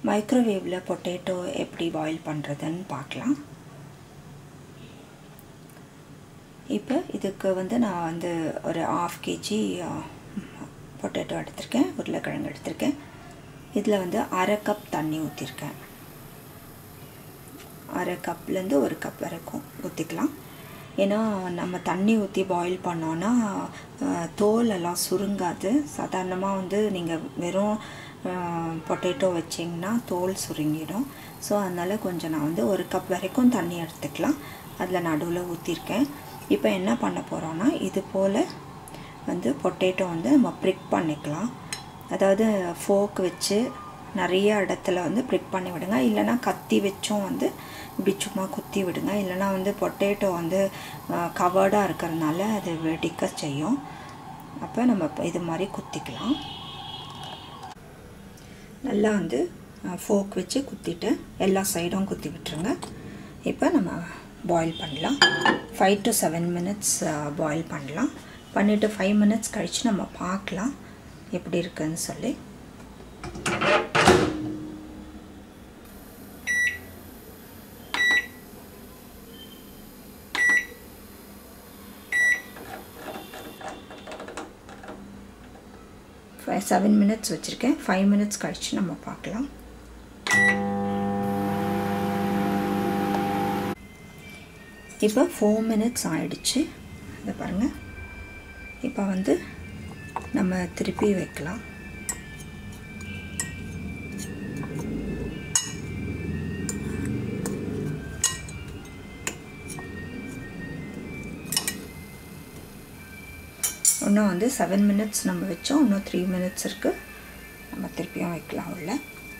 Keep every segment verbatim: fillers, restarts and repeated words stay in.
மைக்ரோவேவில் potato எப்படி boil பண்ணுறதுன்னு பார்க்கலாம். இப்போ இதுக்கு வந்து நான் வந்து ஒரு ஆஃப் கேஜி பொட்டேட்டோ எடுத்திருக்கேன், உருளைக்கிழங்கு எடுத்திருக்கேன். இதில் வந்து அரை கப் தண்ணி ஊற்றிருக்கேன். அரை கப்லேருந்து ஒரு கப் வரைக்கும் ஊற்றிக்கலாம். ஏன்னா நம்ம தண்ணி ஊற்றி பாயில் பண்ணோன்னா தோல் எல்லாம் சுருங்காது. சாதாரணமாக வந்து நீங்கள் வெறும் பொட்டேட்டோ வச்சிங்கன்னா தோல் சுருங்கிடும். ஸோ அதனால் கொஞ்சம் நான் வந்து ஒரு கப் வரைக்கும் தண்ணி எடுத்துக்கலாம். அதில் நடுவில் ஊற்றிருக்கேன். இப்போ என்ன பண்ண போகிறோன்னா, இது போல் வந்து பொட்டேட்டோ வந்து நம்ம ப்ரிக் பண்ணிக்கலாம். அதாவது ஃபோக் வச்சு நிறைய இடத்துல வந்து ப்ரிக் பண்ணி விடுங்க. இல்லைனா கத்தி வச்சும் வந்து இப்படி சும்மா குத்தி விடுங்க. இல்லைனா வந்து பொட்டேட்டோ வந்து கவர்டாக இருக்கிறதுனால அது வெடிக்க செய்யும். அப்போ நம்ம இது மாதிரி குத்திக்கலாம். நல்லா வந்து ஃபோக் வச்சு குத்திட்டு எல்லா சைடும் குத்தி விட்டுருங்க. இப்போ நம்ம பாயில் பண்ணலாம். Five to seven minutes boil பண்ணலாம். பண்ணிவிட்டு ஃபைவ் மினிட்ஸ் கழித்து நம்ம பார்க்கலாம் எப்படி இருக்குன்னு சொல்லி. ஃபைவ் செவன் மினிட்ஸ் வச்சுருக்கேன். ஃபைவ் மினிட்ஸ் கழித்து நம்ம பார்க்கலாம். இப்போ ஃபோர் மினிட்ஸ் ஆயிடுச்சு. இதை பாருங்கள். இப்போ வந்து நம்ம திருப்பி வைக்கலாம். இன்னும் வந்து செவன் மினிட்ஸ் நம்ம வச்சோம். இன்னும் த்ரீ மினிட்ஸ் இருக்குது. நம்ம திருப்பியும் வைக்கலாம் உள்ள.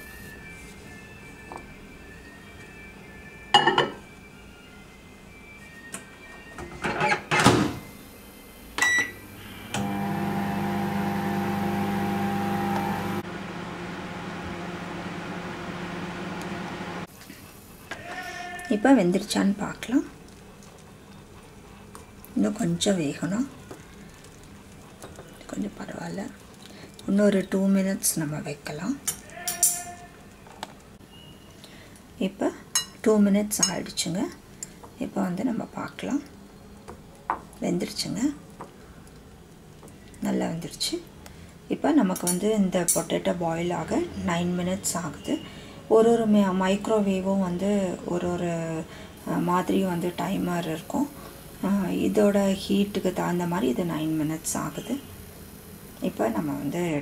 இப்போ வெந்துருச்சான்னு பார்க்கலாம். இன்னும் கொஞ்சம் வேகணும். கொஞ்சம் பரவாயில்ல. இன்னொரு டூ மினிட்ஸ் நம்ம வைக்கலாம். இப்போ டூ மினிட்ஸ் ஆகிடுச்சுங்க. இப்போ வந்து நம்ம பார்க்கலாம். வெந்துருச்சுங்க, நல்லா வெந்துருச்சு. இப்போ நமக்கு வந்து இந்த பொட்டேட்டோ பாயில் ஆக நைன் மினிட்ஸ் ஆகுது. ஒரு ஒரு மே மைக்ரோவேவும் வந்து ஒரு ஒரு மாதிரி வந்து டைமர் இருக்கும். இதோட ஹீட்டுக்கு தகுந்த மாதிரி இது நைன் மினிட்ஸ் ஆகுது. இப்போ நம்ம வந்து